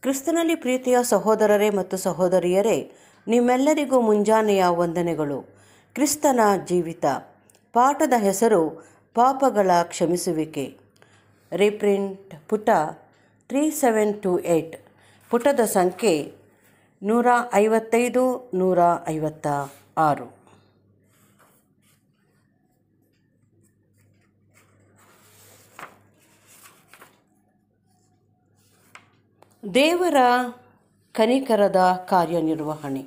ಕ್ರಿಸ್ತನಲ್ಲಿ ಪ್ರೀತಿಯ ಸಹೋದರರೇ ಮತ್ತು ಸಹೋದರಿಯರೇ, ನಿಮ್ಮೆಲ್ಲರಿಗೂ ಮುಂಜಾನೆಯ ವಂದನೆಗಳು. ಕ್ರಿಸ್ತನ ಜೀವಿತ ಪಾಠದ ಹೆಸರು ಪಾಪಗಳ ಕ್ಷಮಿಸುವಿಕೆ. ರೀಪ್ರಿಂಟ್ ಪುಟ 3728, ಪುಟದ ಸಂಖ್ಯೆ 155 156. ದೇವರ ಕನಿಕರದ ಕಾರ್ಯನಿರ್ವಹಣೆ.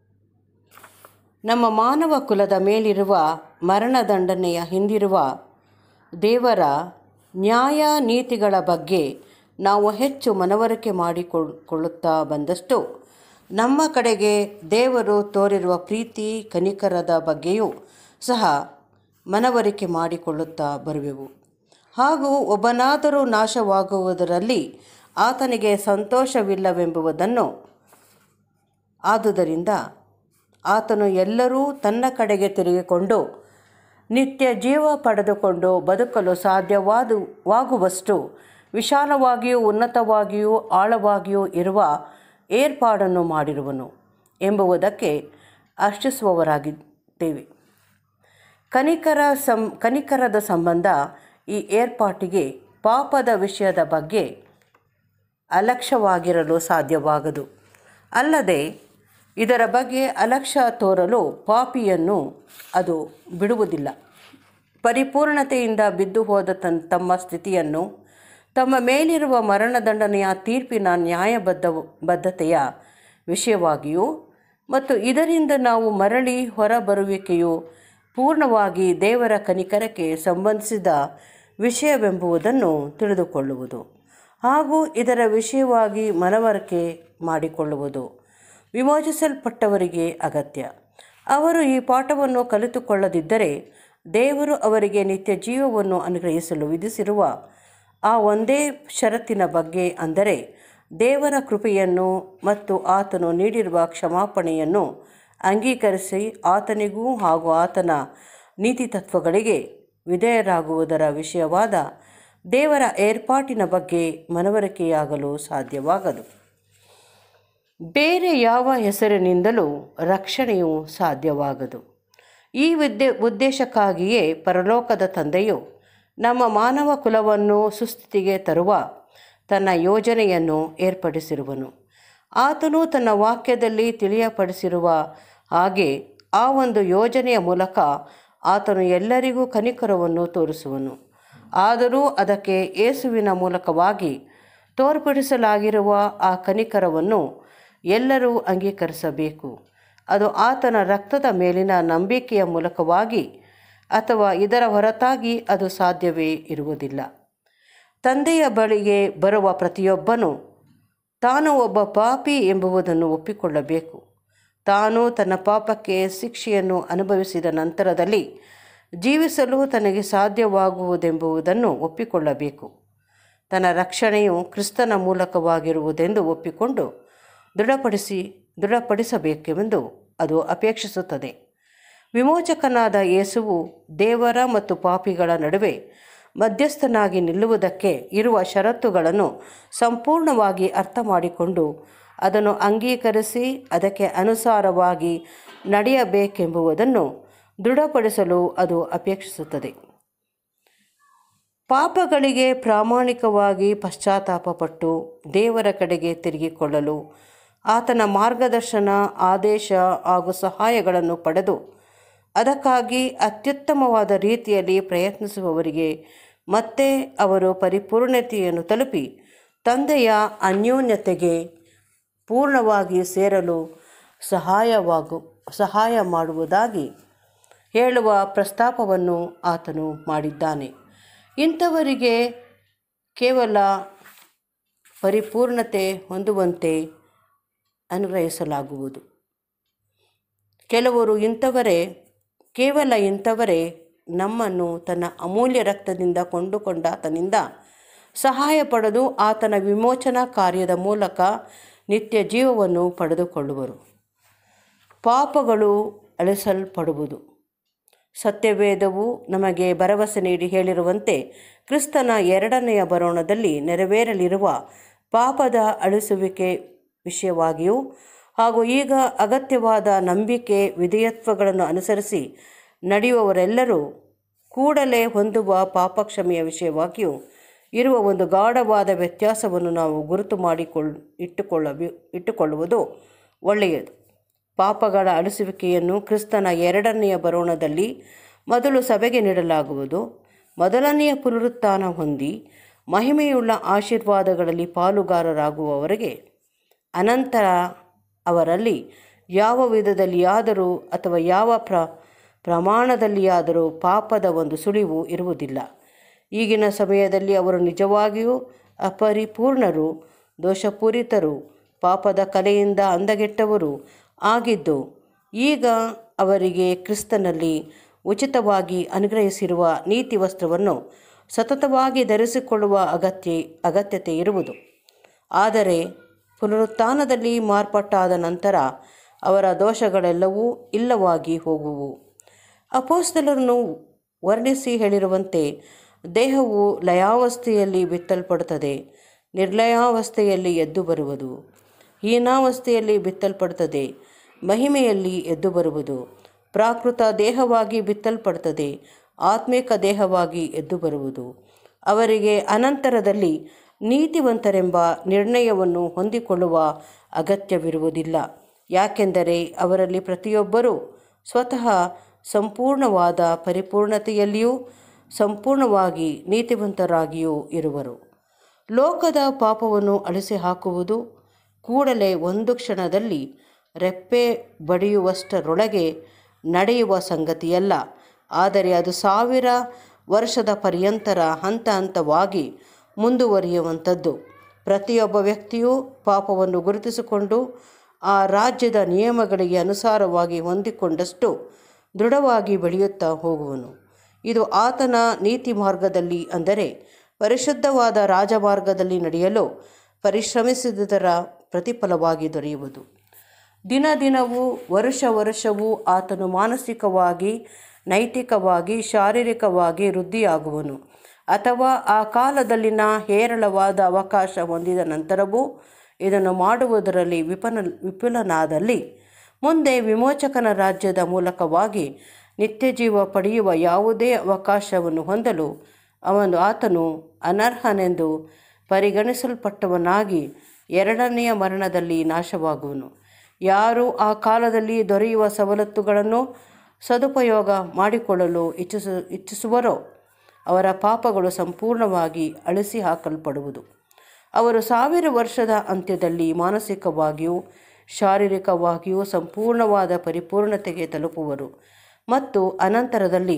ನಮ್ಮ ಮಾನವ ಕುಲದ ಮೇಲಿರುವ ಮರಣದಂಡನೆಯ ಹಿಂದಿರುವ ದೇವರ ನ್ಯಾಯ ನೀತಿಗಳ ಬಗ್ಗೆ ನಾವು ಹೆಚ್ಚು ಮನವರಿಕೆ ಮಾಡಿಕೊಳ್ಳುತ್ತಾ ಬಂದಷ್ಟು ನಮ್ಮ ಕಡೆಗೆ ದೇವರು ತೋರಿರುವ ಪ್ರೀತಿ ಕನಿಕರದ ಬಗ್ಗೆಯೂ ಸಹ ಮನವರಿಕೆ ಮಾಡಿಕೊಳ್ಳುತ್ತಾ ಬರುವೆವು. ಹಾಗೂ ಒಬ್ಬನಾದರೂ ನಾಶವಾಗುವುದರಲ್ಲಿ ಆತನಿಗೆ ಸಂತೋಷವಿಲ್ಲವೆಂಬುದನ್ನು, ಆದುದರಿಂದ ಆತನು ಎಲ್ಲರೂ ತನ್ನ ಕಡೆಗೆ ತಿರುಗಿಕೊಂಡು ನಿತ್ಯ ಜೀವ ಪಡೆದುಕೊಂಡು ಬದುಕಲು ಸಾಧ್ಯವಾಗುವಷ್ಟು ವಿಶಾಲವಾಗಿಯೂ ಉನ್ನತವಾಗಿಯೂ ಆಳವಾಗಿಯೂ ಇರುವ ಏರ್ಪಾಡನ್ನು ಮಾಡಿರುವನು ಎಂಬುದಕ್ಕೆ ಹರ್ಷಿಸುವವರಾಗಿದ್ದೇವೆ. ಕನಿಕರದ ಸಂಬಂಧ ಈ ಏರ್ಪಾಟಿಗೆ ಪಾಪದ ವಿಷಯದ ಬಗ್ಗೆ ಅಲಕ್ಷ್ಯವಾಗಿರಲು ಸಾಧ್ಯವಾಗದು. ಅಲ್ಲದೆ ಇದರ ಬಗ್ಗೆ ಅಲಕ್ಷ್ಯ ತೋರಲು ಪಾಪಿಯನ್ನು ಅದು ಬಿಡುವುದಿಲ್ಲ. ಪರಿಪೂರ್ಣತೆಯಿಂದ ಬಿದ್ದು ಹೋದ ತಮ್ಮ ಸ್ಥಿತಿಯನ್ನು, ತಮ್ಮ ಮೇಲಿರುವ ಮರಣದಂಡನೆಯ ತೀರ್ಪಿನ ನ್ಯಾಯಬದ್ಧತೆಯ ವಿಷಯವಾಗಿಯೂ ಮತ್ತು ಇದರಿಂದ ನಾವು ಮರಳಿ ಹೊರಬರುವಿಕೆಯು ಪೂರ್ಣವಾಗಿ ದೇವರ ಕನಿಕರಕ್ಕೆ ಸಂಬಂಧಿಸಿದ ವಿಷಯವೆಂಬುದನ್ನು ತಿಳಿದುಕೊಳ್ಳುವುದು ಹಾಗೂ ಇದರ ವಿಷಯವಾಗಿ ಮನವರಿಕೆ ಮಾಡಿಕೊಳ್ಳುವುದು ವಿಮೋಚಿಸಲ್ಪಟ್ಟವರಿಗೆ ಅಗತ್ಯ. ಅವರು ಈ ಪಾಠವನ್ನು ಕಲಿತುಕೊಳ್ಳದಿದ್ದರೆ ದೇವರು ಅವರಿಗೆ ನಿತ್ಯ ಜೀವವನ್ನು ಅನುಗ್ರಹಿಸಲು ವಿಧಿಸಿರುವ ಆ ಒಂದೇ ಷರತ್ತಿನ ಬಗ್ಗೆ, ಅಂದರೆ ದೇವರ ಕೃಪೆಯನ್ನು ಮತ್ತು ಆತನು ನೀಡಿರುವ ಕ್ಷಮಾಪಣೆಯನ್ನು ಅಂಗೀಕರಿಸಿ ಆತನಿಗೂ ಹಾಗೂ ಆತನ ನೀತಿತತ್ವಗಳಿಗೆ ವಿಧೇಯರಾಗುವುದರ ವಿಷಯವಾದ ದೇವರ ಏರ್ಪಾಟಿನ ಬಗ್ಗೆ ಮನವರಿಕೆಯಾಗಲು ಸಾಧ್ಯವಾಗದು. ಬೇರೆ ಯಾವ ಹೆಸರಿನಿಂದಲೂ ರಕ್ಷಣೆಯು ಸಾಧ್ಯವಾಗದು. ಈ ಉದ್ದೇಶಕ್ಕಾಗಿಯೇ ಪರಲೋಕದ ತಂದೆಯು ನಮ್ಮ ಮಾನವ ಕುಲವನ್ನು ಸುಸ್ಥಿತಿಗೆ ತರುವ ತನ್ನ ಯೋಜನೆಯನ್ನು ಏರ್ಪಡಿಸಿರುವನು. ಆತನು ತನ್ನ ವಾಕ್ಯದಲ್ಲಿ ತಿಳಿಯಪಡಿಸಿರುವ ಹಾಗೆ ಆ ಒಂದು ಯೋಜನೆಯ ಮೂಲಕ ಆತನು ಎಲ್ಲರಿಗೂ ಕನಿಕರವನ್ನು ತೋರಿಸುವನು. ಆದರೂ ಅದಕ್ಕೆ ಯೇಸುವಿನ ಮೂಲಕವಾಗಿ ತೋರ್ಪಡಿಸಲಾಗಿರುವ ಆ ಕನಿಕರವನ್ನು ಎಲ್ಲರೂ ಅಂಗೀಕರಿಸಬೇಕು. ಅದು ಆತನ ರಕ್ತದ ಮೇಲಿನ ನಂಬಿಕೆಯ ಮೂಲಕವಾಗಿ ಅಥವಾ ಇದರ ಹೊರತಾಗಿ ಅದು ಸಾಧ್ಯವೇ ಇರುವುದಿಲ್ಲ. ತಂದೆಯ ಬಳಿಗೆ ಬರುವ ಪ್ರತಿಯೊಬ್ಬನೂ ತಾನು ಒಬ್ಬ ಪಾಪಿ ಎಂಬುದನ್ನು ಒಪ್ಪಿಕೊಳ್ಳಬೇಕು. ತಾನು ತನ್ನ ಪಾಪಕ್ಕೆ ಶಿಕ್ಷೆಯನ್ನು ಅನುಭವಿಸಿದ ನಂತರದಲ್ಲಿ ಜೀವಿಸಲು ತನಗೆ ಸಾಧ್ಯವಾಗುವುದೆಂಬುದನ್ನು ಒಪ್ಪಿಕೊಳ್ಳಬೇಕು. ತನ್ನ ರಕ್ಷಣೆಯು ಕ್ರಿಸ್ತನ ಮೂಲಕವಾಗಿರುವುದೆಂದು ಒಪ್ಪಿಕೊಂಡು ದೃಢಪಡಿಸಬೇಕೆಂದು ಅದು ಅಪೇಕ್ಷಿಸುತ್ತದೆ. ವಿಮೋಚಕನಾದ ಯೇಸುವು ದೇವರ ಮತ್ತು ಪಾಪಿಗಳ ನಡುವೆ ಮಧ್ಯಸ್ಥನಾಗಿ ನಿಲ್ಲುವುದಕ್ಕೆ ಇರುವ ಷರತ್ತುಗಳನ್ನು ಸಂಪೂರ್ಣವಾಗಿ ಅರ್ಥ ಮಾಡಿಕೊಂಡು ಅದನ್ನು ಅಂಗೀಕರಿಸಿ ಅದಕ್ಕೆ ಅನುಸಾರವಾಗಿ ನಡೆಯಬೇಕೆಂಬುದನ್ನು ದೃಢಪಡಿಸಲು ಅದು ಅಪೇಕ್ಷಿಸುತ್ತದೆ. ಪಾಪಗಳಿಗೆ ಪ್ರಾಮಾಣಿಕವಾಗಿ ಪಶ್ಚಾತ್ತಾಪಪಟ್ಟು ದೇವರ ಕಡೆಗೆ ತಿರುಗಿಕೊಳ್ಳಲು ಆತನ ಮಾರ್ಗದರ್ಶನ, ಆದೇಶ ಹಾಗೂ ಸಹಾಯಗಳನ್ನು ಪಡೆದು ಅದಕ್ಕಾಗಿ ಅತ್ಯುತ್ತಮವಾದ ರೀತಿಯಲ್ಲಿ ಪ್ರಯತ್ನಿಸುವವರಿಗೆ ಮತ್ತೆ ಅವರು ಪರಿಪೂರ್ಣತೆಯನ್ನು ತಲುಪಿ ತಂದೆಯ ಅನ್ಯೋನ್ಯತೆಗೆ ಪೂರ್ಣವಾಗಿ ಸೇರಲು ಸಹಾಯ ಮಾಡುವುದಾಗಿ ಹೇಳುವ ಪ್ರಸ್ತಾಪವನ್ನು ಆತನು ಮಾಡಿದ್ದಾನೆ. ಇಂಥವರಿಗೆ ಕೇವಲ ಪರಿಪೂರ್ಣತೆ ಹೊಂದುವಂತೆ ಅನುಗ್ರಹಿಸಲಾಗುವುದು. ಕೇವಲ ಇಂಥವರೇ ನಮ್ಮನ್ನು ತನ್ನ ಅಮೂಲ್ಯ ರಕ್ತದಿಂದ ಕೊಂಡುಕೊಂಡಾತನಿಂದ ಸಹಾಯ ಪಡೆದು ಆತನ ವಿಮೋಚನಾ ಕಾರ್ಯದ ಮೂಲಕ ನಿತ್ಯ ಜೀವವನ್ನು ಪಡೆದುಕೊಳ್ಳುವರು. ಪಾಪಗಳು ಅಳಿಸಲ್ಪಡುವುದು. ಸತ್ಯವೇದವು ನಮಗೆ ಭರವಸೆ ನೀಡಿ ಹೇಳಿರುವಂತೆ ಕ್ರಿಸ್ತನ ಎರಡನೆಯ ಬರೋಣದಲ್ಲಿ ನೆರವೇರಲಿರುವ ಪಾಪದ ಅಳಿಸುವಿಕೆ ವಿಷಯವಾಗಿಯೂ ಹಾಗೂ ಈಗ ಅಗತ್ಯವಾದ ನಂಬಿಕೆ ವಿಧೇಯತ್ವಗಳನ್ನು ಅನುಸರಿಸಿ ನಡೆಯುವವರೆಲ್ಲರೂ ಕೂಡಲೇ ಹೊಂದುವ ಪಾಪಕ್ಷಮೆಯ ವಿಷಯವಾಗಿಯೂ ಇರುವ ಒಂದು ಗಾಢವಾದ ವ್ಯತ್ಯಾಸವನ್ನು ನಾವು ಗುರುತು ಇಟ್ಟುಕೊಳ್ಳುವುದು ಒಳ್ಳೆಯದು. ಪಾಪಗಳ ಅಳಿಸುವಿಕೆಯನ್ನು ಕ್ರಿಸ್ತನ ಎರಡನೆಯ ಬರೋಣದಲ್ಲಿ ಮೊದಲು ಸಭೆಗೆ ನೀಡಲಾಗುವುದು. ಮೊದಲನೆಯ ಪುನರುತ್ಥಾನ ಹೊಂದಿ ಮಹಿಮೆಯುಳ್ಳ ಆಶೀರ್ವಾದಗಳಲ್ಲಿ ಪಾಲುಗಾರರಾಗುವವರೆಗೆ ಅನಂತರ ಅವರಲ್ಲಿ ಯಾವ ವಿಧದಲ್ಲಿಯಾದರೂ ಅಥವಾ ಯಾವ ಪ್ರಮಾಣದಲ್ಲಿಯಾದರೂ ಪಾಪದ ಒಂದು ಸುಳಿವು ಇರುವುದಿಲ್ಲ. ಈಗಿನ ಸಮಯದಲ್ಲಿ ಅವರು ನಿಜವಾಗಿಯೂ ಅಪರಿಪೂರ್ಣರು, ದೋಷಪೂರಿತರು, ಪಾಪದ ಕಲೆಯಿಂದ ಅಂದಗೆಟ್ಟವರು ಆಗಿದ್ದು ಈಗ ಅವರಿಗೆ ಕ್ರಿಸ್ತನಲ್ಲಿ ಉಚಿತವಾಗಿ ಅನುಗ್ರಹಿಸಿರುವ ನೀತಿ ವಸ್ತ್ರವನ್ನು ಸತತವಾಗಿ ಧರಿಸಿಕೊಳ್ಳುವ ಅಗತ್ಯತೆ ಇರುವುದು. ಆದರೆ ಪುನರುತ್ಥಾನದಲ್ಲಿ ಮಾರ್ಪಾಟಾದ ನಂತರ ಅವರ ದೋಷಗಳೆಲ್ಲವೂ ಇಲ್ಲವಾಗಿ ಹೋಗುವು. ಅಪೊಸ್ತಲರನ್ನು ವರ್ಣಿಸಿ ಹೇಳಿರುವಂತೆ ದೇಹವು ಲಯಾವಸ್ಥೆಯಲ್ಲಿ ಬಿತ್ತಲ್ಪಡುತ್ತದೆ, ನಿರ್ಲಯಾವಸ್ಥೆಯಲ್ಲಿ ಎದ್ದು ಬರುವುದು. ಹೀನಾವಸ್ಥೆಯಲ್ಲಿ ಬಿತ್ತಲ್ಪಡುತ್ತದೆ, ಮಹಿಮೆಯಲ್ಲಿ ಎದ್ದು ಬರುವುದು. ಪ್ರಾಕೃತ ದೇಹವಾಗಿ ಬಿತ್ತಲ್ಪಡುತ್ತದೆ, ಆತ್ಮಿಕ ದೇಹವಾಗಿ ಎದ್ದು ಬರುವುದು. ಅವರಿಗೆ ಅನಂತರದಲ್ಲಿ ನೀತಿವಂತರೆಂಬ ನಿರ್ಣಯವನ್ನು ಹೊಂದಿಕೊಳ್ಳುವ ಅಗತ್ಯವಿರುವುದಿಲ್ಲ. ಯಾಕೆಂದರೆ ಅವರಲ್ಲಿ ಪ್ರತಿಯೊಬ್ಬರೂ ಸ್ವತಃ ಸಂಪೂರ್ಣವಾದ ಪರಿಪೂರ್ಣತೆಯಲ್ಲಿಯೂ ಸಂಪೂರ್ಣವಾಗಿ ನೀತಿವಂತರಾಗಿಯೂ ಇರುವರು. ಲೋಕದ ಪಾಪವನ್ನು ಅಳಿಸಿ ಹಾಕುವುದು ಕೂಡಲೇ ಒಂದು ಕ್ಷಣದಲ್ಲಿ ರೆಪ್ಪೆ ಬಡಿಯುವಷ್ಟರೊಳಗೆ ನಡೆಯುವ ಸಂಗತಿಯಲ್ಲ. ಆದರೆ ಅದು 1000 ವರ್ಷದ ಪರ್ಯಂತರ ಹಂತ ಹಂತವಾಗಿ ಮುಂದುವರಿಯುವಂಥದ್ದು. ಪ್ರತಿಯೊಬ್ಬ ವ್ಯಕ್ತಿಯೂ ಪಾಪವನ್ನು ಗುರುತಿಸಿಕೊಂಡು ಆ ರಾಜ್ಯದ ನಿಯಮಗಳಿಗೆ ಅನುಸಾರವಾಗಿ ಹೊಂದಿಕೊಂಡಷ್ಟು ದೃಢವಾಗಿ ಬೆಳೆಯುತ್ತಾ ಹೋಗುವನು. ಇದು ಆತನ ನೀತಿ ಮಾರ್ಗದಲ್ಲಿ, ಅಂದರೆ ಪರಿಶುದ್ಧವಾದ ರಾಜಮಾರ್ಗದಲ್ಲಿ ನಡೆಯಲು ಪರಿಶ್ರಮಿಸಿದುದರ ಪ್ರತಿಫಲವಾಗಿ ದೊರೆಯುವುದು. ದಿನ ದಿನವೂ ವರ್ಷವೂ ಆತನು ಮಾನಸಿಕವಾಗಿ, ನೈತಿಕವಾಗಿ, ಶಾರೀರಿಕವಾಗಿ ವೃದ್ಧಿಯಾಗುವನು. ಅಥವಾ ಆ ಕಾಲದಲ್ಲಿನ ಹೇರಳವಾದ ಅವಕಾಶ ಹೊಂದಿದ ನಂತರವೂ ಇದನ್ನು ಮಾಡುವುದರಲ್ಲಿ ವಿಫಲನಾದಲ್ಲಿ ಮುಂದೆ ವಿಮೋಚಕನ ರಾಜ್ಯದ ಮೂಲಕವಾಗಿ ನಿತ್ಯಜೀವ ಪಡೆಯುವ ಯಾವುದೇ ಅವಕಾಶವನ್ನು ಹೊಂದಲು ಆತನು ಅನರ್ಹನೆಂದು ಪರಿಗಣಿಸಲ್ಪಟ್ಟವನಾಗಿ ಎರಡನೆಯ ಮರಣದಲ್ಲಿ ನಾಶವಾಗುವನು. ಯಾರು ಆ ಕಾಲದಲ್ಲಿ ದೊರೆಯುವ ಸವಲತ್ತುಗಳನ್ನು ಸದುಪಯೋಗ ಮಾಡಿಕೊಳ್ಳಲು ಇಚ್ಛಿಸುವರೋ ಅವರ ಪಾಪಗಳು ಸಂಪೂರ್ಣವಾಗಿ ಅಳಿಸಿ ಹಾಕಲ್ಪಡುವುದು. ಅವರು 1000 ವರ್ಷದ ಅಂತ್ಯದಲ್ಲಿ ಮಾನಸಿಕವಾಗಿಯೂ ಶಾರೀರಿಕವಾಗಿಯೂ ಸಂಪೂರ್ಣವಾದ ಪರಿಪೂರ್ಣತೆಗೆ ತಲುಪುವರು ಮತ್ತು ಅನಂತರದಲ್ಲಿ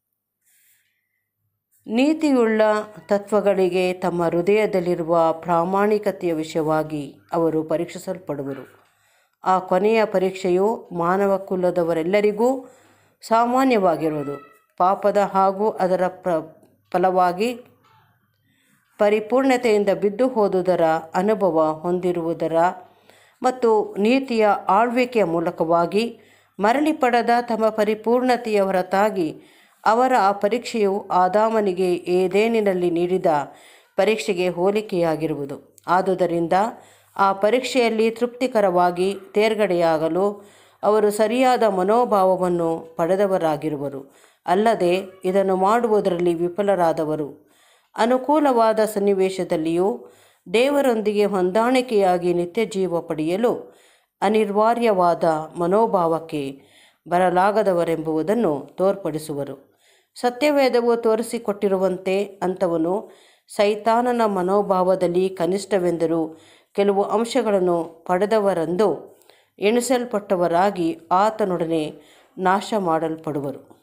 ನೀತಿಯುಳ್ಳ ತತ್ವಗಳಿಗೆ ತಮ್ಮ ಹೃದಯದಲ್ಲಿರುವ ಪ್ರಾಮಾಣಿಕತೆಯ ವಿಷಯವಾಗಿ ಅವರು ಪರೀಕ್ಷಿಸಲ್ಪಡುವರು. ಆ ಕೊನೆಯ ಪರೀಕ್ಷೆಯು ಮಾನವ ಕುಲದವರೆಲ್ಲರಿಗೂ ಸಾಮಾನ್ಯವಾಗಿರುವುದು. ಪಾಪದ ಹಾಗೂ ಅದರ ಫಲವಾಗಿ ಪರಿಪೂರ್ಣತೆಯಿಂದ ಬಿದ್ದು ಹೋದುದರ ಅನುಭವ ಹೊಂದಿರುವುದರ ಮತ್ತು ನೀತಿಯ ಆಳ್ವಿಕೆಯ ಮೂಲಕವಾಗಿ ಮರಳಿ ಪಡೆದ ತಮ್ಮ ಪರಿಪೂರ್ಣತೆಯ ಹೊರತಾಗಿ ಅವರ ಆ ಪರೀಕ್ಷೆಯು ಆದಾಮನಿಗೆ ಏದೇನಿನಲ್ಲಿ ನೀಡಿದ ಪರೀಕ್ಷೆಗೆ ಹೋಲಿಕೆಯಾಗಿರುವುದು. ಆದುದರಿಂದ ಆ ಪರೀಕ್ಷೆಯಲ್ಲಿ ತೃಪ್ತಿಕರವಾಗಿ ತೇರ್ಗಡೆಯಾಗಲು ಅವರು ಸರಿಯಾದ ಮನೋಭಾವವನ್ನು ಪಡೆದವರಾಗಿರುವರು. ಅಲ್ಲದೆ ಇದನ್ನು ಮಾಡುವುದರಲ್ಲಿ ವಿಫಲರಾದವರು ಅನುಕೂಲವಾದ ಸನ್ನಿವೇಶದಲ್ಲಿಯೂ ದೇವರೊಂದಿಗೆ ಹೊಂದಾಣಿಕೆಯಾಗಿ ನಿತ್ಯ ಜೀವ ಪಡೆಯಲು ಅನಿವಾರ್ಯವಾದ ಮನೋಭಾವಕ್ಕೆ ಬರಲಾಗದವರೆಂಬುದನ್ನು ತೋರ್ಪಡಿಸುವರು. ಸತ್ಯವೇದವು ತೋರಿಸಿಕೊಟ್ಟಿರುವಂತೆ ಅಂಥವನು ಸೈತಾನನ ಮನೋಭಾವದಲ್ಲಿ ಕನಿಷ್ಠವೆಂದರೂ ಕೆಲವು ಅಂಶಗಳನ್ನು ಪಡೆದವರೆಂದು ಎಣಿಸಲ್ಪಟ್ಟವರಾಗಿ ಆತನೊಡನೆ ನಾಶ ಮಾಡಲ್ಪಡುವರು.